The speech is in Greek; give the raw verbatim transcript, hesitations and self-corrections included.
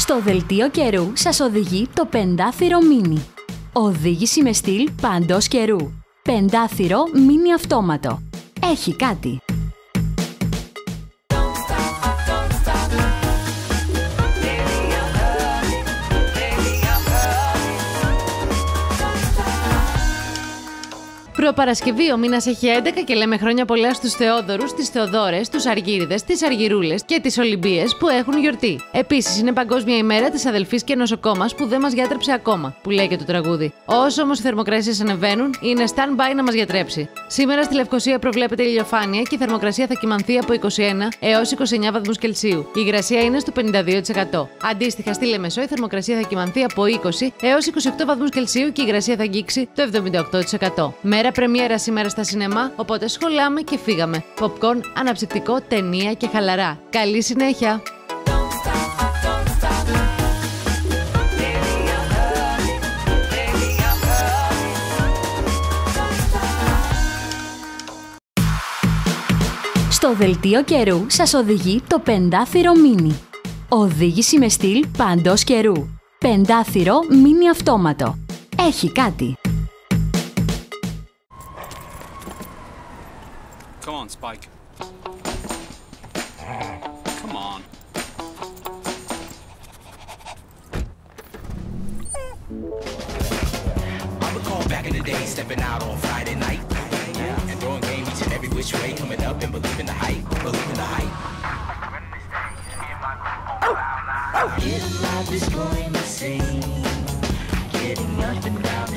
Στο δελτίο καιρού σας οδηγεί το πεντάθυρο μίνι. Οδήγηση με στυλ παντός καιρού. Πεντάθυρο μίνι αυτόματο. Έχει κάτι. Προπαρασκευή, ο μήνας έχει έντεκα και λέμε χρόνια πολλά στους Θεόδωρους, τις Θεοδόρες, τους Αργύριδες, τις Αργυρούλες και τις Ολυμπίες που έχουν γιορτή. Επίσης, είναι Παγκόσμια ημέρα της αδελφής και νοσοκόμας που δεν μας γιατρέψε ακόμα, που λέει και το τραγούδι. Όσο όμως οι θερμοκρασίες ανεβαίνουν, είναι stand-by να μας γιατρέψει. Σήμερα στη Λευκοσία προβλέπεται ηλιοφάνεια και η θερμοκρασία θα κυμανθεί από είκοσι ένα έως είκοσι εννέα βαθμούς Κελσίου. Η υγρασία είναι στο πενήντα δύο τοις εκατό. Αντίστοιχα, στη Λεμεσό η θερμοκρασία θα κυμανθεί από είκοσι έως είκοσι οκτώ βαθμούς Κελσίου και η υγρασία θα αγγίξει το εβδομήντα οκτώ τοις εκατό. Μέρα πρεμιέρα σήμερα στα σινεμά, οπότε σχολάμε και φύγαμε. Popcorn, αναψυκτικό, ταινία και χαλαρά. Καλή συνέχεια! Στο δελτίο καιρού σας οδηγεί το πεντάθυρο μίνι. Οδήγηση με στυλ παντός καιρού. Πεντάθυρο μίνι αυτόματο. Έχει κάτι. Come on, Spike. Come on. I recall back in the day, stepping out on Friday night and throwing game each and every which way, coming up and believing the hype, believing the hype. Getting live, destroying the scene, getting up and down.